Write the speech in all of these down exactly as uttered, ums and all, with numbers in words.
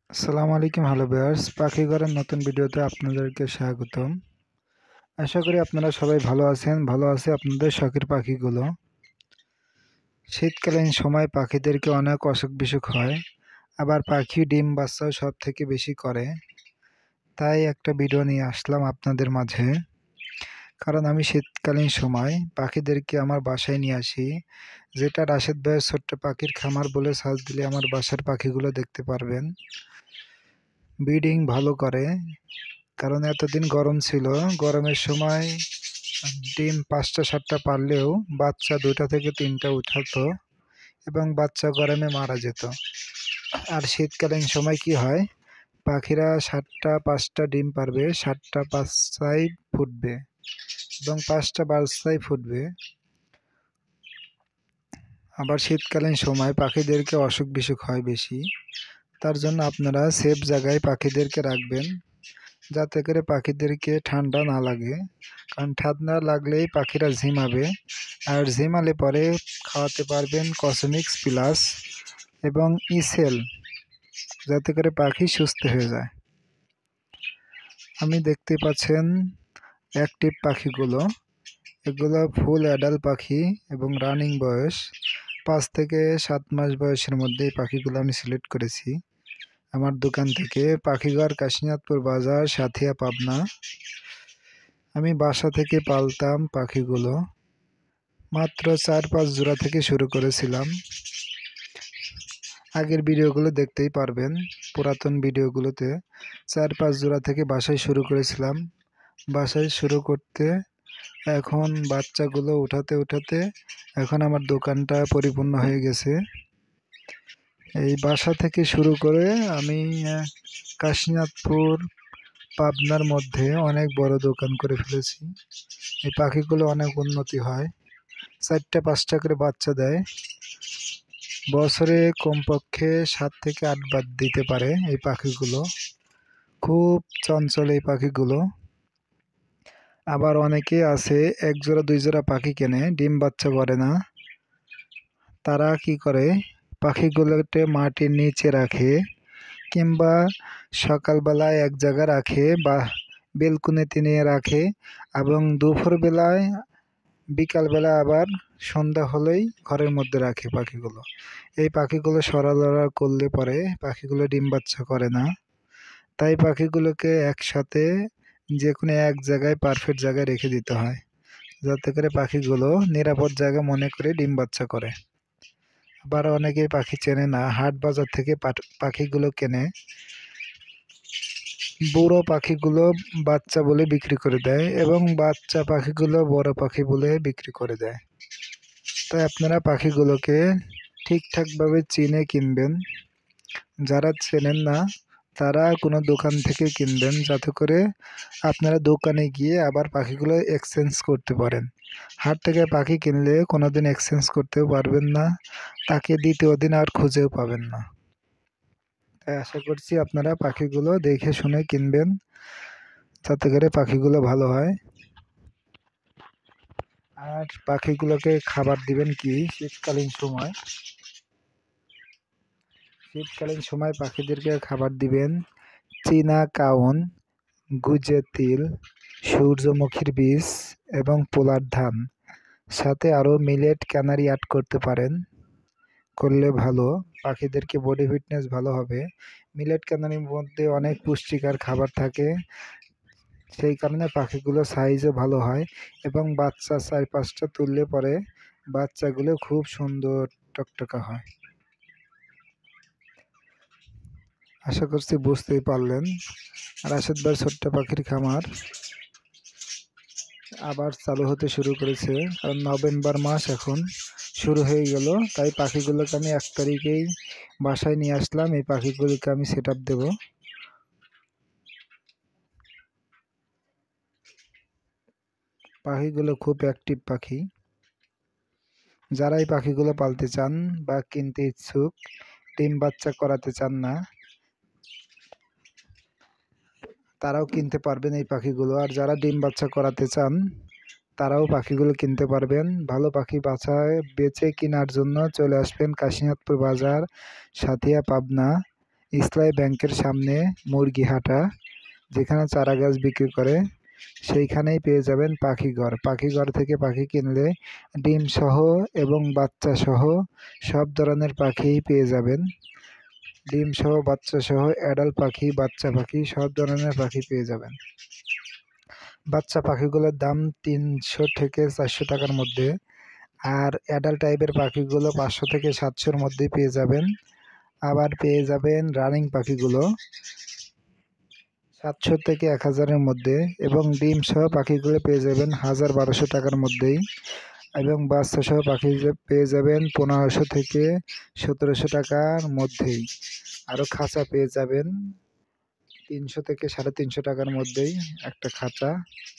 আসসালামু আলাইকুম hello viewers পাখি ঘরের নতুন ভিডিওতে আপনাদেরকে স্বাগতম। আশা করি আপনারা সবাই ভালো আছেন। ভালো আছে আপনাদের শখের পাখিগুলো। শীতকালীন সময় পাখিদেরকে অনেক অসুখ বিসুখ হয়, আবার পাখি ডিম বাচ্চাও সব থেকে বেশি করে। তাই একটা ভিডিও নিয়ে আসলাম আপনাদের মাঝে, কারণ আমি শীতকালীন সময় পাখিদেরকে আমার বাসায় নিয়ে আসি, যেটা রাশেদ ভাইয়ের ছোট্ট পাখির খামার বলে সার্চ দিলে আমার বাসার পাখিগুলো দেখতে পারবেন। ব্রিডিং ভালো করে, কারণ এতদিন গরম ছিল, গরমের সময় ডিম পাঁচটা সাতটা পারলেও বাচ্চা দুটা থেকে তিনটা উঠাতো এবং বাচ্চা গরমে মারা যেত। আর শীতকালীন সময় কি হয়, পাখিরা সাতটা পাঁচটা ডিম পারবে, সাতটা বাচ্চাই ফুটবে এবং পাঁচটা বাচ্চাই ফুটবে। আবার শীতকালীন সময় পাখিদেরকে অসুখ বিসুখ হয় বেশি, তার জন্য আপনারা সেফ জায়গায় পাখিদেরকে রাখবেন, যাতে করে পাখিদেরকে ঠান্ডা না লাগে। কারণ ঠান্ডা লাগলেই পাখিরা ঝিমাবে, আর ঝিমালে পরে খাওয়াতে পারবেন কসমিক্স প্লাস এবং ইসেল, যাতে করে পাখি সুস্থ হয়ে যায়। আমি দেখতে পাচ্ছেন অ্যাক্টিভ পাখিগুলো, এগুলো ফুল অ্যাডাল্ট পাখি এবং রানিং বয়স পাঁচ থেকে সাত মাস বয়সের মধ্যে এই পাখিগুলো আমি সিলেক্ট করেছি আমার দোকান থেকে। পাখিঘর কাশিনাথপুর বাজার, সাথিয়া, পাবনা। আমি বাসা থেকে পালতাম পাখিগুলো, মাত্র চার পাঁচ জোড়া থেকে শুরু করেছিলাম। আগের ভিডিওগুলো দেখতেই পারবেন, পুরাতন ভিডিওগুলোতে চার পাঁচ জোড়া থেকে বাসায় শুরু করেছিলাম। বাসায় শুরু করতে এখন বাচ্চাগুলো উঠাতে উঠাতে এখন আমার দোকানটা পরিপূর্ণ হয়ে গেছে। এই বাসা থেকে শুরু করে আমি কাশিনাথপুর, পাবনার মধ্যে অনেক বড় দোকান করে ফেলেছি। এই পাখিগুলো অনেক উন্নতি হয়, চারটা পাঁচটা করে বাচ্চা দেয়, বছরে কমপক্ষে সাত থেকে আট বার দিতে পারে। এই পাখিগুলো খুব চঞ্চল এই পাখিগুলো। আবার অনেকে আছে এক জোড়া দুই জোড়া পাখি কেনে, ডিম বাচ্চা করে না। তারা কি করে, পাখিগুলোকে মাটির নিচে রাখে কিংবা সকালবেলায় এক জায়গায় রাখে বা বেলকুনিতে নিয়ে রাখে, এবং দুপুরবেলায় বিকালবেলা আবার সন্ধ্যা হলেই ঘরের মধ্যে রাখে পাখিগুলো। এই পাখিগুলো সরালড়া করলে পরে পাখিগুলো ডিম বাচ্চা করে না। তাই পাখিগুলোকে একসাথে যে কোনো এক জায়গায় পারফেক্ট জায়গায় রেখে দিতে হয়, যাতে করে পাখিগুলো নিরাপদ জায়গা মনে করে ডিম বাচ্চা করে। আবার অনেকেই পাখি চেনে না, হাট বাজার থেকে পাখিগুলো কেনে, বুড়ো পাখিগুলো বাচ্চা বলে বিক্রি করে দেয় এবং বাচ্চা পাখিগুলো বড় পাখি বলে বিক্রি করে দেয়। তাই আপনারা পাখিগুলোকে ঠিকঠাকভাবে চিনে কিনবেন। যারা চেনেন না তারা কোনো দোকান থেকে কিনবেন, যাতে করে আপনারা দোকানে গিয়ে আবার পাখিগুলো এক্সচেঞ্জ করতে পারেন। হাট থেকে পাখি কিনলে কোনো দিন এক্সচেঞ্জ করতেও পারবেন না, তাকে দ্বিতীয় দিন আর খুঁজেও পাবেন না। তাই আশা করছি আপনারা পাখিগুলো দেখে শুনে কিনবেন, যাতে করে পাখিগুলো ভালো হয়। আর পাখিগুলোকে খাবার দিবেন কি, শীতকালীন সময় শীতকালীন সময় পাখিদেরকে খাবার দিবেন চীনা কাউন, গুজে তিল, সূর্যমুখীর বীজ এবং পোলার ধান, সাথে আরও মিলেট ক্যানারি অ্যাড করতে পারেন, করলে ভালো, পাখিদেরকে বডি ফিটনেস ভালো হবে। মিলেট ক্যানারির মধ্যে অনেক পুষ্টিকর খাবার থাকে, সেই কারণে পাখিগুলো সাইজও ভালো হয় এবং বাচ্চা চার পাঁচটা তুললে পরে বাচ্চাগুলো খুব সুন্দর টকটকা হয়। আশা করছি বুঝতেই পারলেন। রাশেদ ভাই ছোট্ট পাখির খামার আবার চালু হতে শুরু করেছে, কারণ নভেম্বর মাস এখন শুরু হয়ে গেল। তাই পাখিগুলোকে আমি এক তারিখেই বাসায় নিয়ে আসলাম, এই পাখিগুলোকে আমি সেট আপ দেবো। পাখিগুলো খুব অ্যাক্টিভ পাখি, যারা এই পাখিগুলো পালতে চান বা কিনতে ইচ্ছুক, ডিম বাচ্চা করাতে চান না, তারাও কিনতে পারবেন এই পাখিগুলো। আর যারা ডিম বাচ্চা করাতে চান তারাও পাখিগুলো কিনতে পারবেন। ভালো পাখি বাছায় বেচে কেনার জন্য চলে আসবেন কাশিনাথপুর বাজার, সাথিয়া, পাবনা। ইসলামী ব্যাংকের সামনে মুরগি হাটা, যেখানে চারা গাছ বিক্রি করে সেইখানেই পেয়ে যাবেন পাখিঘর। পাখিঘর থেকে পাখি কিনলে ডিম সহ এবং বাচ্চা সহ সব ধরনের পাখিই পেয়ে যাবেন। ডিম সহ, বাচ্চা সহ, অ্যাডাল্ট পাখি, বাচ্চা পাখি, সব ধরনের পাখি পেয়ে যাবেন। বাচ্চা পাখিগুলোর দাম তিনশো থেকে চারশো টাকার মধ্যে, আর অ্যাডাল্ট টাইপের পাখিগুলো পাঁচশো থেকে সাতশোর মধ্যেই পেয়ে যাবেন। আবার পেয়ে যাবেন রানিং পাখিগুলো সাতশো থেকে এক হাজারের মধ্যে, এবং ডিম সহ পাখিগুলো পেয়ে যাবেন হাজার বারোশো টাকার মধ্যেই, এবং বাচ্চা সহ পাখি পেয়ে যাবেন পনেরোশো থেকে সতেরোশো টাকার মধ্যেই। আরও খাঁচা পেয়ে যাবেন তিনশো থেকে সাড়ে তিনশো টাকার মধ্যেই একটা খাঁচা।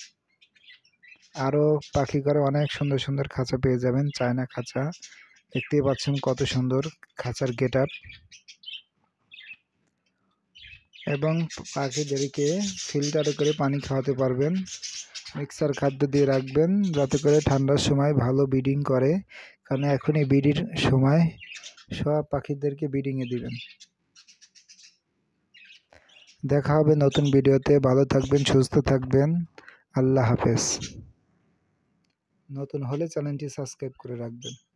আরও পাখি ঘরে অনেক সুন্দর সুন্দর খাঁচা পেয়ে যাবেন, চায়না খাঁচা। দেখতেই পাচ্ছেন কত সুন্দর খাঁচার গেট আপ। এবং পাখিদেরকে ফিল্টারে করে পানি খাওয়াতে পারবেন, মিক্সার খাদ্য দিয়ে রাখবেন যাতে করে ঠান্ডার সময় ভালো ব্রিডিং করে, কারণ এখনই ব্রিডিং সময়, সব পাখিদেরকে ব্রিডিংয়ে দিবেন। দেখা হবে নতুন ভিডিওতে। ভালো থাকবেন, সুস্থ থাকবেন। আল্লাহ হাফেজ। নতুন হলে চ্যানেলটি সাবস্ক্রাইব করে রাখবেন।